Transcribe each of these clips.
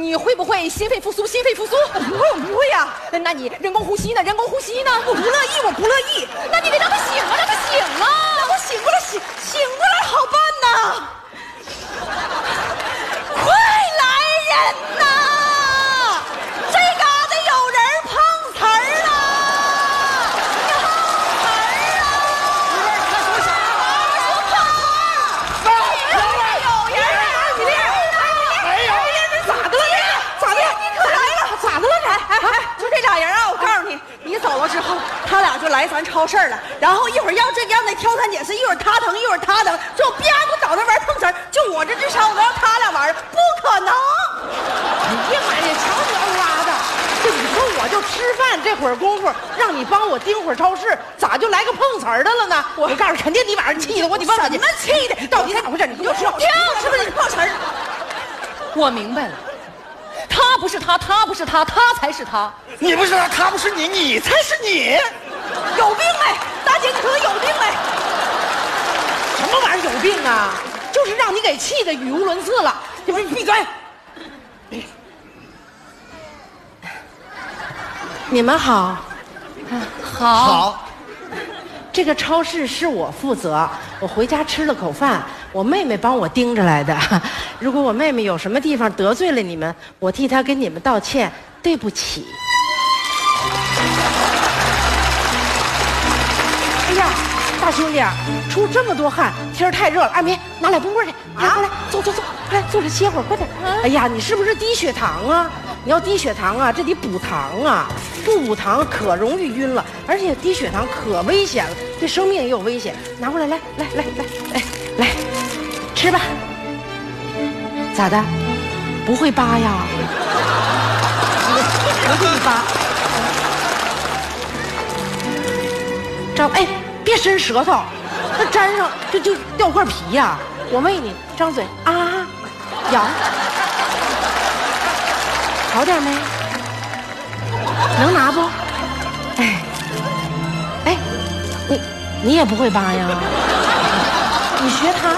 你会不会心肺复苏？心肺复苏？ 不会呀。 那你人工呼吸呢？人工呼吸呢？ 我不乐意，我不乐意。 那你得让他醒啊，让他醒啊！ 让我醒过来，醒过来好办呐！快来人呐！这嘎达有人碰瓷儿了！碰瓷儿啊！ 看说啥？ 说碰瓷儿！有人！没有！咋的了你？咋的？你可来了！咋的了你？就这俩人啊！我告诉你，你走了之后，他俩就来咱超市了。然后一会儿要这个让那挑三拣四，一会儿他疼，一会儿他疼，最后边不找他玩碰瓷儿，就我这智商，我让他俩玩，不可能！ 哎呀妈呀，瞧你欧拉的！这你说我就吃饭这会儿功夫，让你帮我盯会儿超市，咋就来个碰瓷儿的了呢？我告诉你，肯定你晚上气的我，你问问去。 什么气的？ 到底咋回事？你给我说， 是不是你碰瓷儿？ 我明白了，他不是他，他不是他，他才是他。 你不是他，他不是你，你才是你。 有病没？大姐，你说他有病没？ 什么玩意儿有病啊？就是让你给气的语无伦次了。你不是你闭嘴！你们好， 好， 这个超市是我负责，我回家吃了口饭，我妹妹帮我盯着来的。如果我妹妹有什么地方得罪了你们，我替她跟你们道歉，对不起。哎呀，大兄弟啊，出这么多汗，天儿太热了，安眠，拿2冰棍去，来过来，走，来坐着歇会儿，快点。哎呀，你是不是低血糖啊？你要低血糖啊，这得补糖啊，不补糖可容易晕了，而且低血糖可危险了，对生命也有危险。拿过来，来，吃吧。咋的？不会扒呀？我给你扒。哎，别伸舌头，那粘上就掉块皮呀。我喂你，张嘴啊，咬。好点没？能拿不？哎，你也不会扒呀？你学他。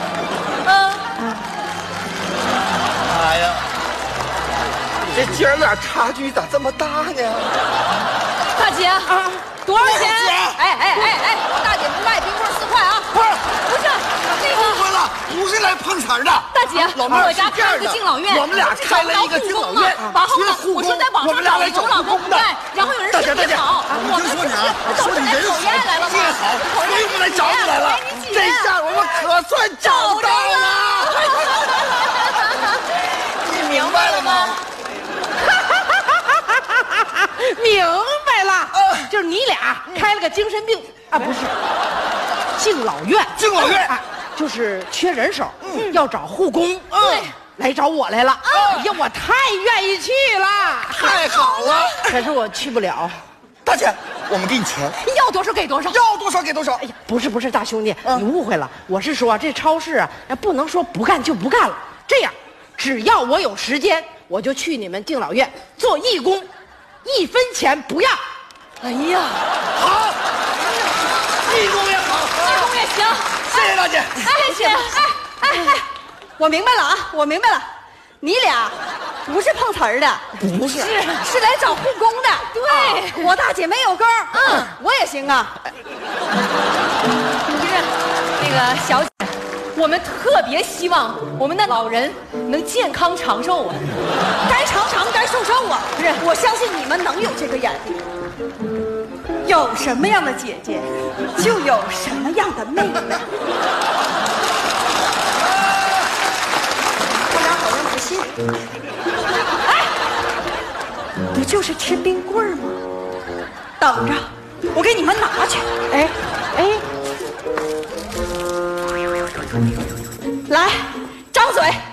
哎呀，这姐儿俩差距咋这么大呢？ 大姐啊，多少钱？哎，大姐不卖冰棍4块啊！ 不是， 那个。 误会了，不是来碰瓷儿的。 大姐， 老妹儿我家开了个敬老院， 我们俩开了一个敬老院， 然后呢，我说在网上找一个老公不干，然后有人说你好， 我就说你啊，说你人好，这好，所以我们来找你来了。这下我们可算找到了。你明白了吗？ 明白了，就是你俩开了个精神病啊，不是敬老院，就是缺人手，要找护工，对，来找我来了。哎呀，我太愿意去了， 太好了。 可是我去不了。 大姐，我们给你钱， 要多少给多少， 要多少给多少。 哎呀，不是，大兄弟，你误会了。我是说这超市啊，不能说不干就不干了。这样，只要我有时间，我就去你们敬老院做义工，1分钱不要。 哎呀， 好，义工也好， 义工也行。 谢谢大姐， 谢谢。 我明白了啊，我明白了，你俩不是碰瓷儿的， 不是， 是来找护工的。对，我大姐没有工，我也行啊。 不是，那个小姐，我们特别希望我们的老人能健康长寿啊， 该长该瘦啊。不是，我相信你们能有这个眼力。有什么样的姐姐，就有什么样的妹妹。我俩好像不信。不就是吃冰棍吗？等着，我给你们拿去。来，张嘴。